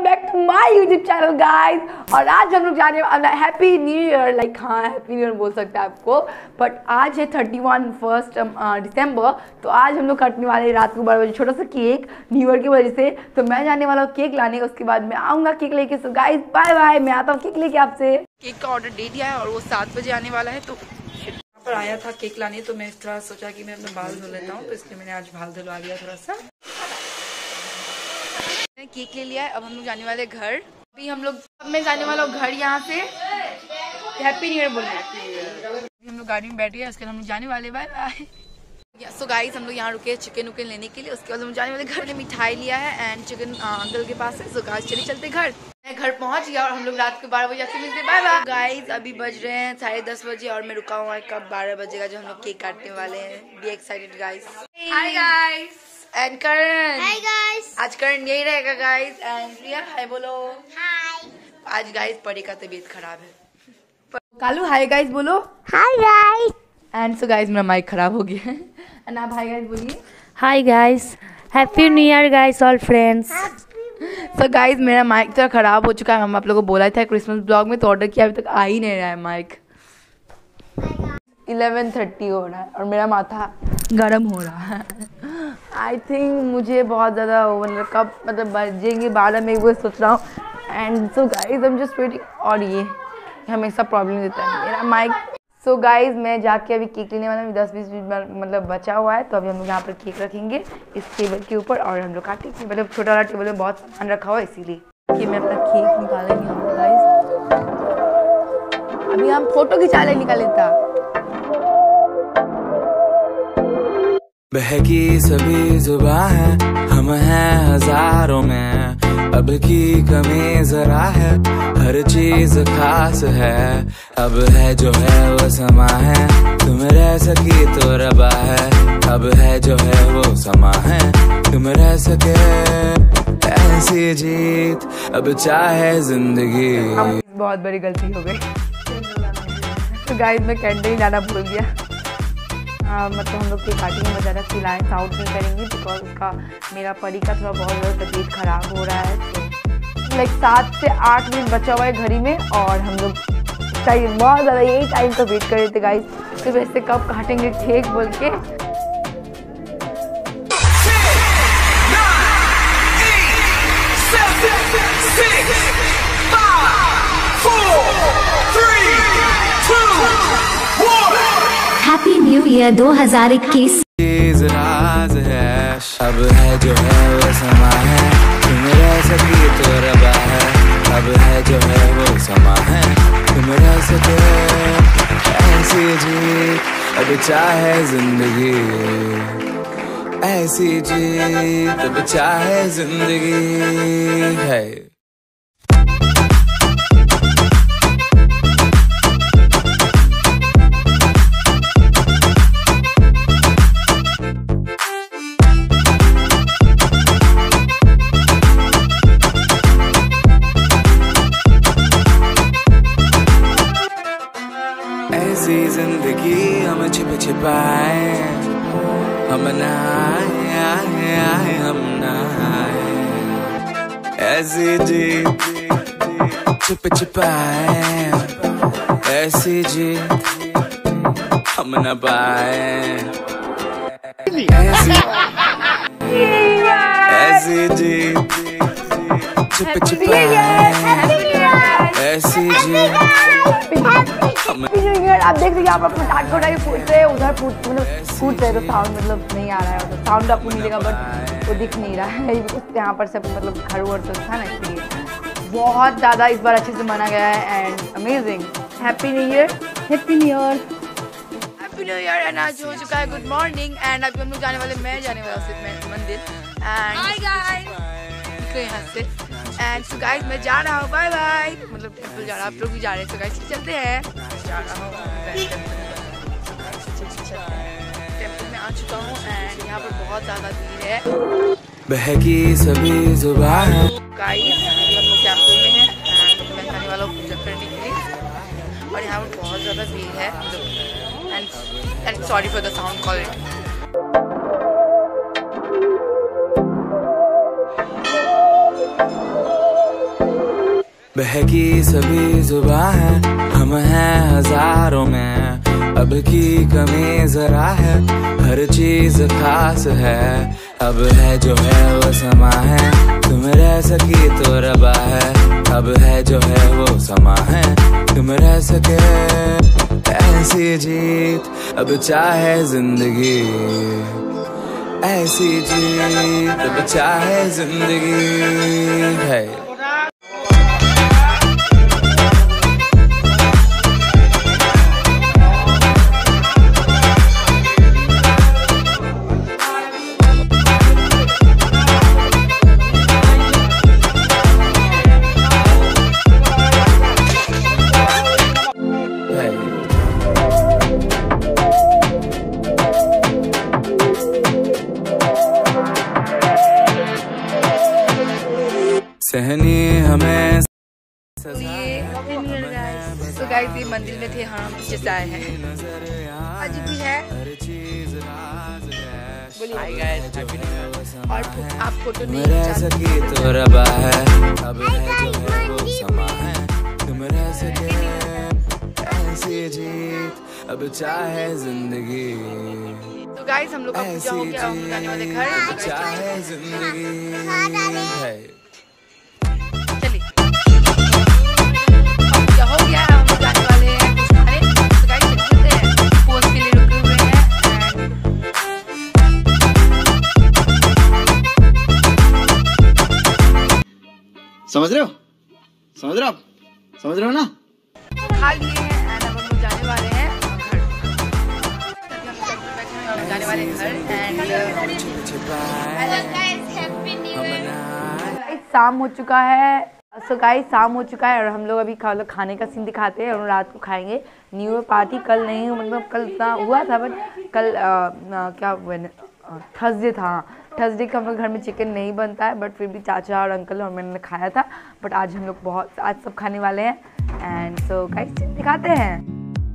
Welcome back to my YouTube channel guys. और आज हम लोग जाने वाला हैप्पी न्यू ईयर, लाइक हाँ हैप्पी न्यू ईयर बोल सकते हैं आपको, बट आज है 31 दिसंबर। तो आज हम लोग काटने वाले हैं रात को 12 बजे छोटा सा केक न्यू ईयर की वजह से। तो मैं जाने वाला हूँ केक लाने, उसके बाद मैं आऊँगा केक लेके। सो गाइस बाय बाय, मैं आता हूँ केक लेके आपसे। केक का ऑर्डर दे दिया है और वो 7 बजे आने वाला है। तो यहाँ पर आया था केक लाने, तो मैं थोड़ा सोचा कि मैं अपने बाल धो लेता हूँ, तो इसलिए मैंने आज बाल धुलवा लिया थोड़ा सा। केक ले लिया है, अब हम लोग जाने वाले घर। अभी हम लोग अब मैं जाने वाला हूँ घर यहाँ से। हैप्पी न्यू ईयर बोलने हम लोग गाड़ी में बैठ गए, उसके बाद हम लोग जाने वाले। Bye bye. सो गाइस हम लोग यहाँ रुके चिकन उकन लेने के लिए, उसके बाद हम जाने वाले घर। ने मिठाई लिया है एंड चिकन अंकल के पास है। सो गाइस चलिए चलते घर। मैं घर पहुँच गया और हम लोग रात को 12 बजे से मिलते। Bye bye guys. अभी बज रहे हैं 10:30 बजे और मैं रुका हुआ है कब 12 बजेगा जो हम लोग केक काटने वाले हैं। Be excited guys. Hi guys and Karan. Hi guys. आज करण यही रहेगा गाइस। एंड प्रिया हाय बोलो। हाय। आज गाइस परी का तबीयत खराब है। कालू हाय गाइस बोलो। Hi guys. And so guys मेरा माइक खराब हो गया है एंड आप हाय गाइस बोलिए। Hi guys, happy new year guys all friends. So guys मेरा माइक थोड़ा खराब हो चुका है। हम आप लोगों को बोला था क्रिसमस ब्लॉग में, तो ऑर्डर किया, अभी तक आ ही नहीं रहा है माइक। 11:30 हो रहा है और मेरा माथा गर्म हो रहा है। आई थिंक मुझे बहुत ज़्यादा मतलब कब मतलब बजेंगे 12 में वो सोच रहा हूँ। And so guys I am just waiting. और ये हमेशा प्रॉब्लम देता है मेरा माइक। सो गाइज मैं जाके अभी केक लेने वाला हूँ। 10-20 मिनट मतलब बचा हुआ है, तो अभी हम लोग यहाँ पर केक रखेंगे इस टेबल के ऊपर और हम लोग काटेंगे। मतलब छोटा वाला टेबल में बहुत सामान रखा हुआ है इसीलिए कि मैं अपना केक निकालेंगे हम लोग गाइज। अभी हम फोटो खिंचा ले निकाले था। बहकी सभी जुबां है, हम हैं हजारों में, अब की कमी जरा है, हर चीज खास है, अब है जो है वो समा है, तुम रह सकी तो रबा है, अब है जो है वो समा है, तुम रह सके ऐसी जीत, अब चाहे जिंदगी। बहुत बड़ी गलती हो गई। तो गाइस मैं कैंडल लाना भूल गया। मतलब हम लोग के काटेंगे में ज़्यादा खिलाएँ साउंड नहीं करेंगे, बिकॉज उसका मेरा परी का थोड़ा बहुत ज़्यादा तबीयत ख़राब हो रहा है। तो लाइक 7 से 8 मिनट बचा हुआ है घड़ी में और हम लोग टाइम बहुत ज़्यादा यही टाइम का वेट कर रहे थे गाइस, तो वैसे कब काटेंगे केक बोल के। Happy new year 2021। राज है, अब है जो है वो समा है, तुम रह सकी तो रबा है, अब है जो है वो समा है, तुम रह सके ऐसी जीत, अब चाहे जिंदगी, ऐसी जीत अब चाहे जिंदगी है। ऐसी जिंदगी हम छिप छिपाए, हम नहाए हम नहाए, ऐसी जी छिप छिपाए, ऐसी जी हम न पाए, ऐसी जी छिप छिपाए, ऐसी जी। आप देख रहे हैं यहाँ पर फटाके फूट रहे हैं, उधर फूट रहे तो साउंड मतलब नहीं आ रहा है, उधर साउंड आपको मिलेगा बट वो दिख नहीं रहा है। यहाँ पर सब मतलब घर वर तो था ना, इसलिए बहुत ज़्यादा इस बार अच्छे से माना गया है and amazing. Happy new year, happy new year, happy new year. And आज हो चुका है गुड मॉर्निंग एंड अभी हम लोग जाने वाले, मैं जाने वाला सिर्फ मंदिर एंड यहाँ से। एंड सो गाइस मैं जा रहा हूँ, बाय बाय। मतलब टेंपल जा रहा हूँ, आप लोग भी जा रहे हैं, तो गाइस चलते हैं। जा रहा हूँ टेंपल में आ चुका हूँ एंड यहाँ पर बहुत ज़्यादा भीड़ है। बहकी सभी जुबां है गाइस, हम लोग टेंपल में हैं एंड मैं जाने वाला हूँ पूजा करने के लिए और यहाँ पर बहुत ज़्यादा भीड़ है and sorry for the sound quality. बहकी सभी जुबां है, हम हैं हजारों में, अब की कमी जरा है, हर चीज खास है। अब है जो है वो समा है, तुम रह सकी तो रबा है। अब है जो है वो समा है, तुम रह सके ऐसी जीत। अब चाहे जिंदगी ऐसी जीत, अब चाहे जिंदगी है। सहनी हमें तो गाइस ये मंदिर में थे, हम पीछे से आए हैं। आज भी है और आप फोटो नहीं रह सकी तो रबा है। अब है जो है वो समा है, तुम रह सके ऐसी जीत। अब चाहे जिंदगी तो गाइस हम लोग का पूजा हो गया, हम जाने वाले घर। चाहे जिंदगी है। समझ रहे हो? समझ रहे हो? समझ रहे हो ना? खा लिए हैं एंड अब हम लोग जाने वाले हैं घर। जाने वाले घर एंड शाम हो चुका है। सो गाइस शाम हो चुका है और हम लोग अभी खाने का सीन दिखाते हैं और रात को खाएंगे। न्यू ईयर पार्टी कल नहीं, मतलब कल इतना हुआ था बट कल क्या थर्सडे था। थर्सडे को हम लोग घर में चिकन नहीं बनता है बट फिर भी चाचा और अंकल और मैंने खाया था। बट आज हम लोग आज सब खाने वाले हैं एंड सो गाइस दिखाते हैं।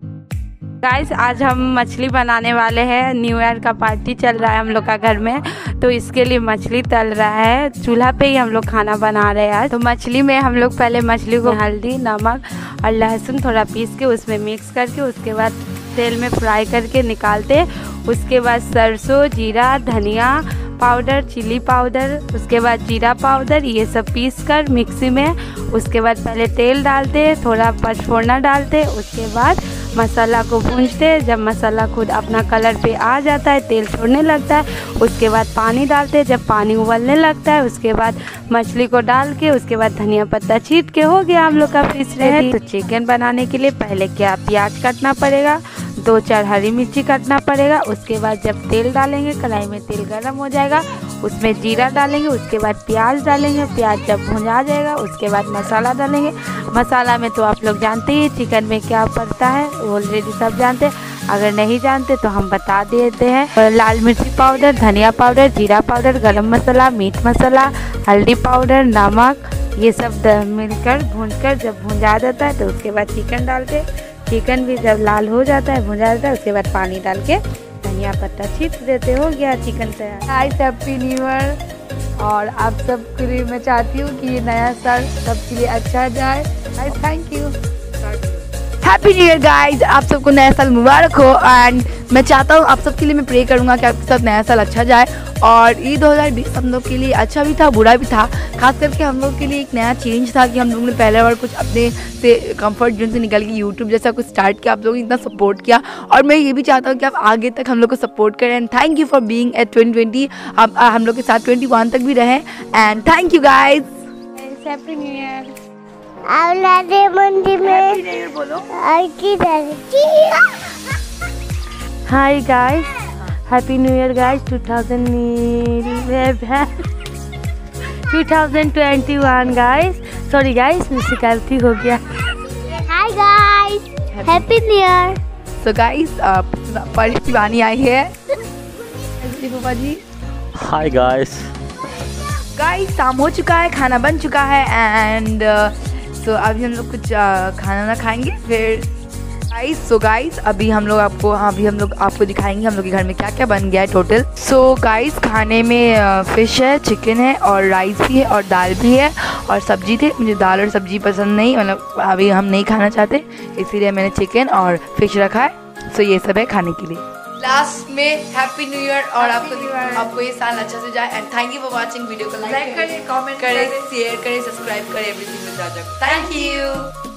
गाइस आज हम मछली बनाने वाले हैं। न्यू ईयर का पार्टी चल रहा है हम लोग का घर में, तो इसके लिए मछली तल रहा है। चूल्हा पे ही हम लोग खाना बना रहे हैं आज। तो मछली में हम लोग पहले मछली को हल्दी, नमक और लहसुन थोड़ा पीस के उसमें मिक्स करके उसके बाद तेल में फ्राई करके निकालते। उसके बाद सरसों, जीरा, धनिया पाउडर, चिली पाउडर, उसके बाद जीरा पाउडर, ये सब पीस कर मिक्सी में। उसके बाद पहले तेल डालते, थोड़ा पचफोरना डालते, उसके बाद मसाला को भूंजते। जब मसाला खुद अपना कलर पे आ जाता है, तेल छोड़ने लगता है, उसके बाद पानी डालते। जब पानी उबलने लगता है उसके बाद मछली को डाल के उसके बाद धनिया पत्ता छींट के हो गया हम लोग का फिश रेडी। तो चिकन बनाने के लिए पहले क्या प्याज काटना पड़ेगा, 2-4 हरी मिर्ची काटना पड़ेगा। उसके बाद जब तेल डालेंगे, कढ़ाई में तेल गर्म हो जाएगा, उसमें जीरा डालेंगे, उसके बाद प्याज डालेंगे। प्याज जब भुना जाएगा उसके बाद मसाला डालेंगे। मसाला में तो आप लोग जानते ही चिकन में क्या पड़ता है, ऑलरेडी सब जानते हैं। अगर नहीं जानते तो हम बता देते हैं। लाल मिर्ची पाउडर, धनिया पाउडर, जीरा पाउडर, गरम मसाला, मीट मसाला, हल्दी पाउडर, नमक, ये सब मिलकर भूनकर जब भुंजा जाता है तो उसके बाद चिकन डालते। चिकन भी जब लाल हो जाता है, भुंजा जाता है, उसके बाद पानी डाल के धनिया पत्ता छींट देते। हो गया चिकन तैयार। Guys happy new year. और आप सबके लिए मैं चाहती हूँ कि ये नया साल सबके लिए अच्छा जाए। Guys thank you. Happy new year guys, आप सबको नया साल मुबारक हो। एंड मैं चाहता हूँ आप सबके लिए मैं प्रे करूँगा कि आपके साथ नया साल अच्छा जाए। और ये 2020 हम लोग के लिए अच्छा भी था, बुरा भी था। खास करके हम लोग के लिए एक नया चेंज था कि हम लोग ने पहले बार कुछ अपने से कंफर्ट जोन से निकल के यूट्यूब जैसा कुछ स्टार्ट किया। आप लोगों ने इतना सपोर्ट किया और मैं ये भी चाहता हूँ कि आप आगे तक हम लोग को सपोर्ट करें। And thank you for being at 2020। आप हम लोग के साथ 21 तक भी रहें। And thank you guys. Happy new year. मंदिर में बोलो hi guys, happy new year guys. 2021 guys. Sorry guys, मुझसे गलती हो गया। Hi guys, happy new year. So guys पर शिवानी आई है। पापा जी हाय गाइस। गाइस शाम हो चुका है, खाना बन चुका है एंड सो अभी हम लोग कुछ खाना ना खाएंगे फिर। गाइस अभी हम लोग आपको दिखाएंगे हम लोग के घर में क्या क्या बन गया है टोटल। सो गाइस खाने में फिश है, चिकन है और राइस भी है और दाल भी है और सब्जी थे। मुझे दाल और सब्जी पसंद नहीं, मतलब अभी हम नहीं खाना चाहते, इसीलिए मैंने चिकन और फिश रखा है। सो ये सब है खाने के लिए। लास्ट में हैप्पी न्यू ईयर और आपको ये साल अच्छा से जाए। And thank you for watching. Video को लाइक करें, कमेंट करें, शेयर करें, सब्सक्राइब करें, everything with Raja. Thank you.